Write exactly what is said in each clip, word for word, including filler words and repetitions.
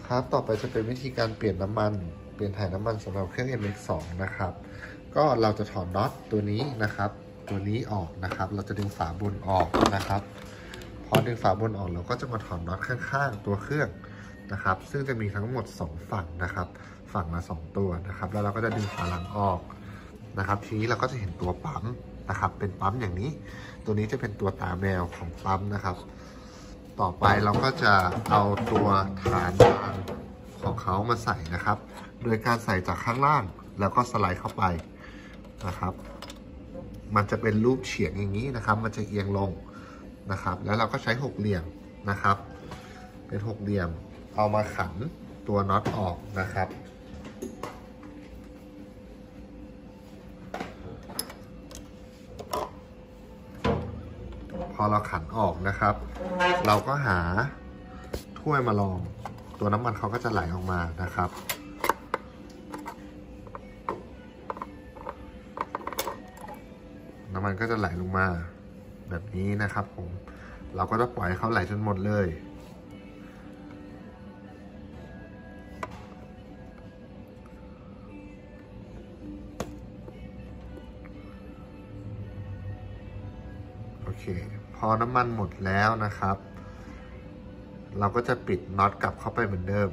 ครับต่อไปจะเป็นวิธีการเปลี่ยนน้ำมันเปลี่ยนถ่ายน้ำมันสำหรับเครื่อง เอ็ม เอ็กซ์ สอง นะครับก็เราจะถอดน็อตตัวนี้นะครับตัวนี้ออกนะครับเราจะดึงฝาบนออกนะครับพอดึงฝาบนออกเราก็จะมาถอดน็อตข้างๆตัวเครื่องนะครับซึ่งจะมีทั้งหมดสองฝั่งนะครับฝั่งละสองตัวนะครับแล้วเราก็จะดึงฝาหลังออกนะครับทีนี้เราก็จะเห็นตัวปั๊มนะครับเป็นปั๊มอย่างนี้ตัวนี้จะเป็นตัวตาแมวของปั๊มนะครับต่อไปเราก็จะเอาตัวฐานยางของเขามาใส่นะครับโดยการใส่จากข้างล่างแล้วก็สไลด์เข้าไปนะครับมันจะเป็นรูปเฉียงอย่างนี้นะครับมันจะเอียงลงนะครับแล้วเราก็ใช้หกเหลี่ยมนะครับเป็นหกเหลี่ยมเอามาขันตัวน็อตออกนะครับพอเราขันออกนะครับเราก็หาถ้วยมาลองตัวน้ำมันเขาก็จะไหลออกมานะครับน้ำมันก็จะไหลลงมาแบบนี้นะครับผมเราก็จะปล่อยให้เขาไหลจนหมดเลยโอเคพอน้ำมันหมดแล้วนะครับเราก็จะปิดน็อตกลับเข้าไปเหมือนเดิม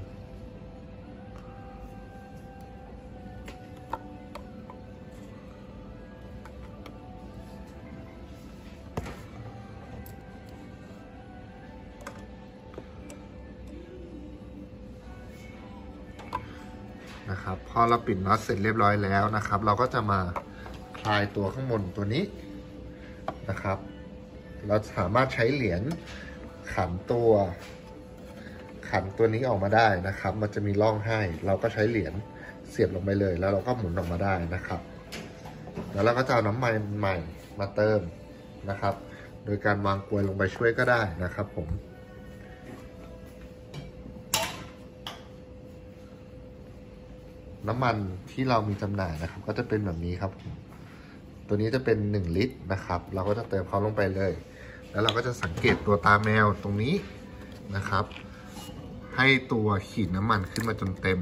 นะครับพอเราปิดน็อตเสร็จเรียบร้อยแล้วนะครับเราก็จะมาคลายตัวข้างบนตัวนี้นะครับเราสามารถใช้เหรียญขันตัวขันตัวนี้ออกมาได้นะครับมันจะมีร่องให้เราก็ใช้เหรียญเสียบลงไปเลยแล้วเราก็หมุนออกมาได้นะครับแล้วเราก็จะเอาน้ำมันใหม่มาเติมนะครับโดยการวางกลวยลงไปช่วยก็ได้นะครับผมน้ำมันที่เรามีจำหน่ายนะครับก็จะเป็นแบบนี้ครับตัวนี้จะเป็นหนึ่งลิตรนะครับเราก็จะเติมเขาลงไปเลยแล้วเราก็จะสังเกตตัวตาแมวตรงนี้นะครับให้ตัวขีดน้ำมันขึ้นมาจนเต็ม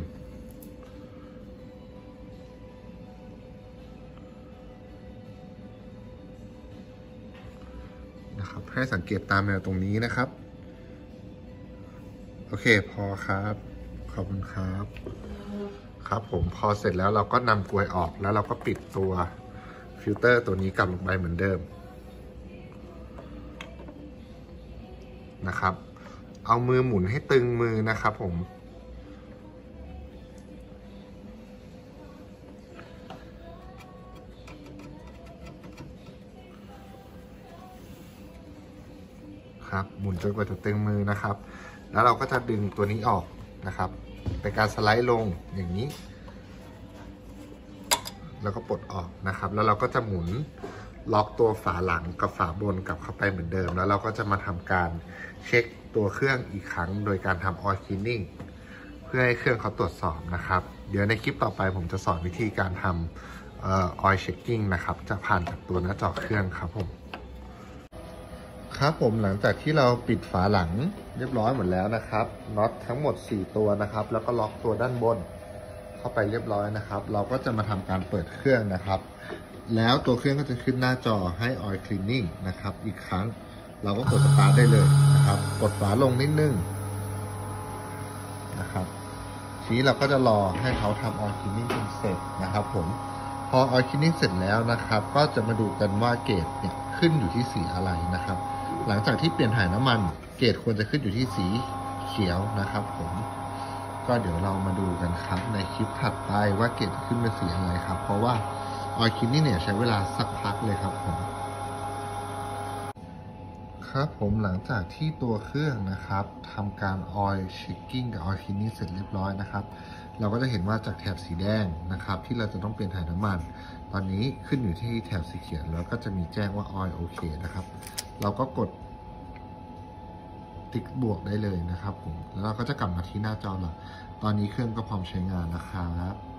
นะครับให้สังเกตตาแมวตรงนี้นะครับโอเคพอครับขอบคุณครับครับผมพอเสร็จแล้วเราก็นำกลวยออกแล้วเราก็ปิดตัวฟิลเตอร์ตัวนี้กลับลงไปเหมือนเดิมนะครับเอามือหมุนให้ตึงมือนะครับผมครับหมุนจนกว่าจะตึงมือนะครับแล้วเราก็จะดึงตัวนี้ออกนะครับเป็นการสไลด์ลงอย่างนี้แล้วก็ปลดออกนะครับแล้วเราก็จะหมุนล็อกตัวฝาหลังกับฝาบนกลับเข้าไปเหมือนเดิมแล้วเราก็จะมาทำการเช็คตัวเครื่องอีกครั้งโดยการทำออยล์คลีนนิ่งเพื่อให้เครื่องเขาตรวจสอบนะครับเดี๋ยวในคลิปต่อไปผมจะสอนวิธีการทำออยล์เช็คกิ้งนะครับจะผ่านจากตัวหน้าจอเครื่องครับผมครับผมหลังจากที่เราปิดฝาหลังเรียบร้อยหมดแล้วนะครับน็อตทั้งหมดสี่ตัวนะครับแล้วก็ล็อกตัวด้านบนเข้าไปเรียบร้อยนะครับเราก็จะมาทำการเปิดเครื่องนะครับแล้วตัวเครื่องก็จะขึ้นหน้าจอให้ Oil Cleaning นะครับอีกครั้งเราก็กดสตาร์ทได้เลยนะครับกดฝาลงนิดนึงนะครับทีนี้เราก็จะรอให้เขาทำ Oil Cleaning จนเสร็จนะครับผมพอ Oil Cleaning เสร็จแล้วนะครับก็จะมาดูกันว่าเกจเนี่ยขึ้นอยู่ที่สีอะไรนะครับหลังจากที่เปลี่ยนถ่ายน้ำมันเกจควรจะขึ้นอยู่ที่สีเขียวนะครับผมก็เดี๋ยวเรามาดูกันครับในคลิปถัดไปว่าเกจขึ้นเป็นสีอะไรครับเพราะว่าออยล์คลีนนิ่งเนี่ยใช้เวลาสักพักเลยครับผมครับผมหลังจากที่ตัวเครื่องนะครับทำการออยล์เช็คกิ้งกับออยล์คลีนนิ่งเสร็จเรียบร้อยนะครับเราก็จะเห็นว่าจากแถบสีแดงนะครับที่เราจะต้องเปลี่ยนถ่ายน้ำมันตอนนี้ขึ้นอยู่ที่แถบสีเขียวแล้วก็จะมีแจ้งว่าออยล์โอเคนะครับเราก็กดติ๊กบวกได้เลยนะครับผมแล้วเราก็จะกลับมาที่หน้าจอหลักตอนนี้เครื่องก็พร้อมใช้งานนะครับ